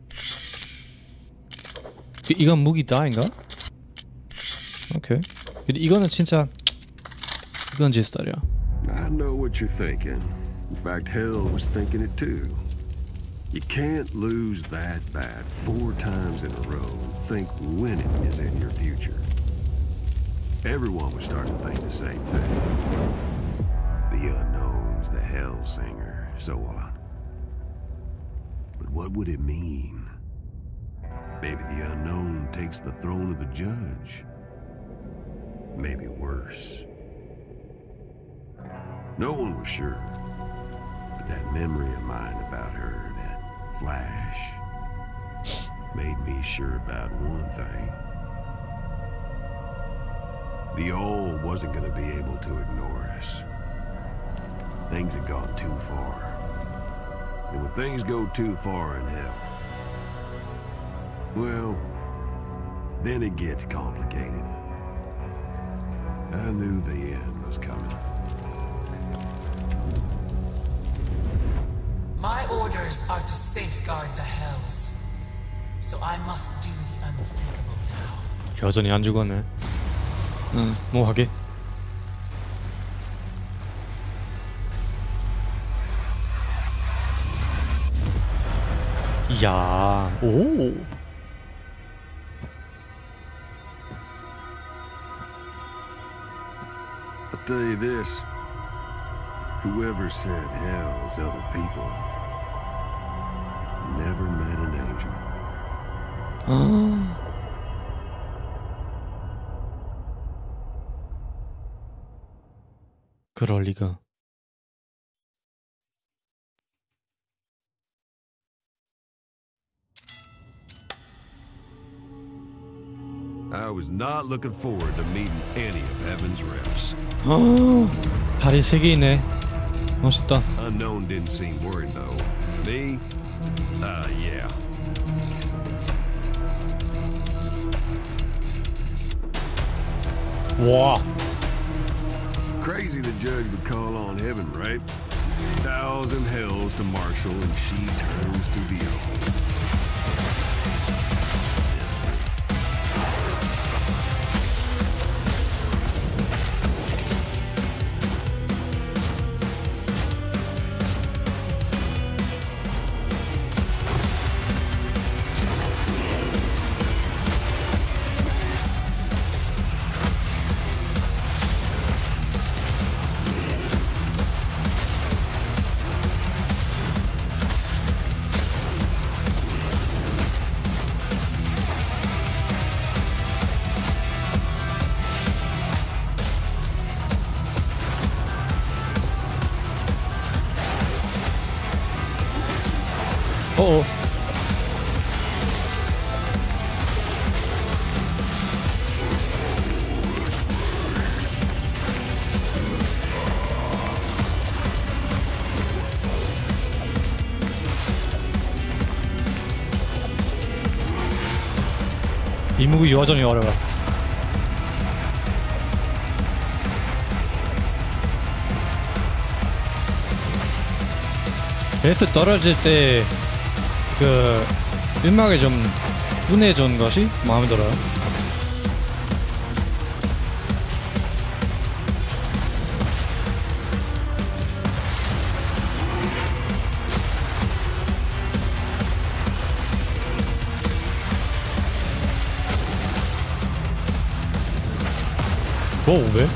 이건 무기 다인가? 오케이. 근데 이거는 진짜 이건 제 스타일이야. I know what you're thinking. In fact, hell was thinking it too. You can't lose that bad 4 times in a row and think winning is in your future. Everyone was starting to think the same thing. The unknowns, the Hellsinger, so on. But what would it mean? Maybe the unknown takes the throne of the judge. Maybe worse. No one was sure. But that memory of mine about her, that flash, made me sure about one thing. The Owl wasn't going to be able to ignore us. Things had gone too far. And when things go too far in hell, well, then it gets complicated. I knew the end was coming. My orders are to safeguard the Hells. So I must do the unthinkable now. 여전히 안 죽었네. 뭐 하게? 야, 오. I'll tell you this. Whoever said hell is other people never met an angel. 그럴 리가. I was not looking forward to meeting any of Heaven's reps. 다리 3개이네. 멋있다. Unknown didn't seem worried though. Me? Yeah. 와. Crazy the judge would call on Heaven, right? 1,000 hells to marshal and she turns to the oath. 어어. 이 무기 여전히 어려워. 베스트 떨어질 때 그 음악이 좀 분해준 것이 마음에 들어요. 뭐 왜?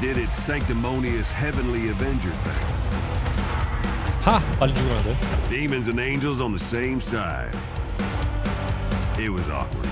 did its sanctimonious heavenly avenger thing. 하! 빨리 죽으는데. Demons and angels on the same side. It was awkward.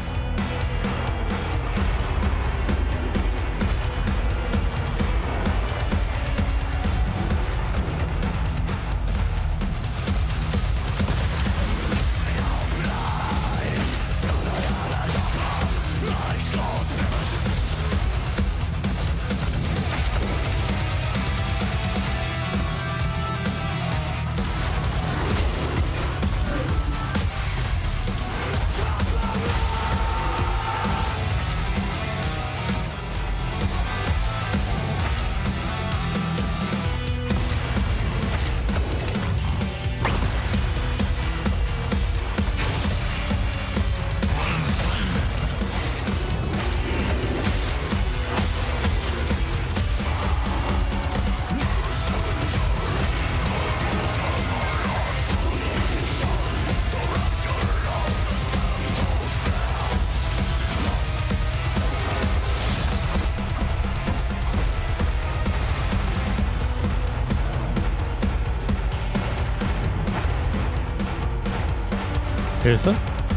됐어?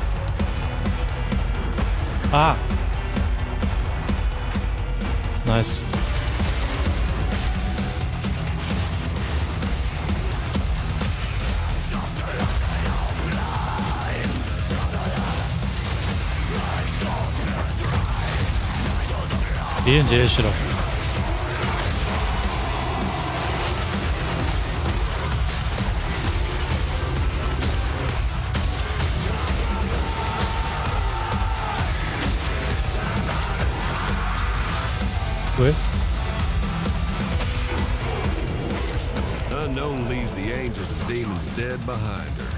아! 나이스. 얘는 제일 싫어. 왜? Unknown leaves the angels and demons dead behind her.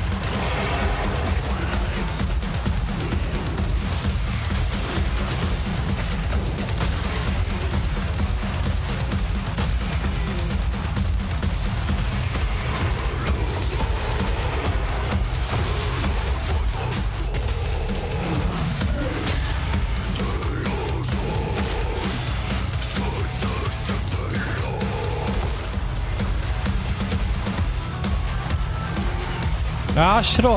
아, 싫어.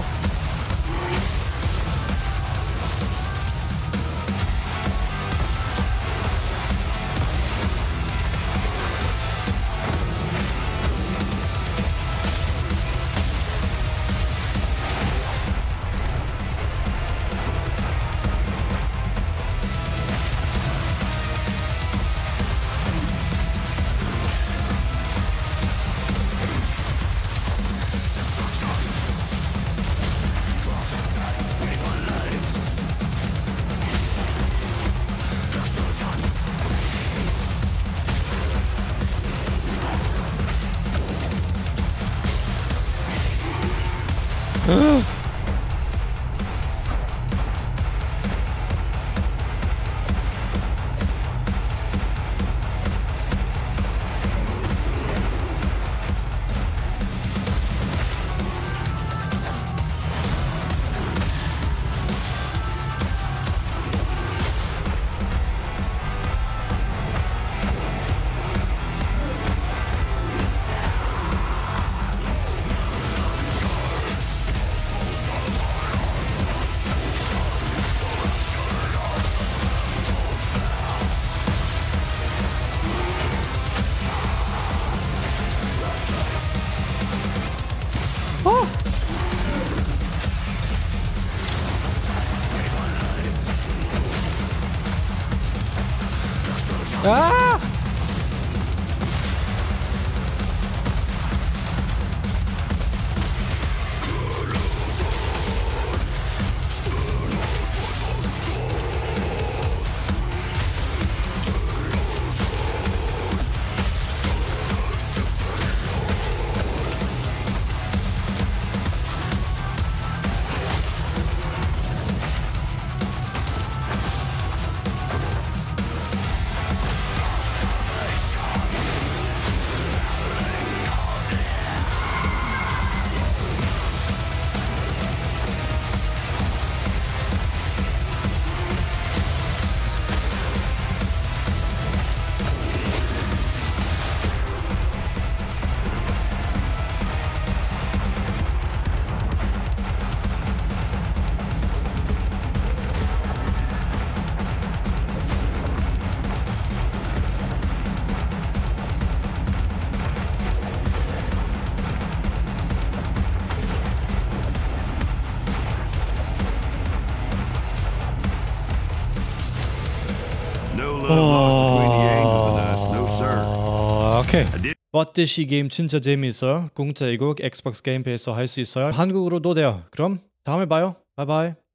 No love lost between the angels and us. No sir. 오케이. 버티시 게임 진짜 재미있어요. 공짜 이곡 엑스박스 게임 패스 할 수 있어요. 한국어로도 돼요. 그럼 다음에 봐요. 바이바이.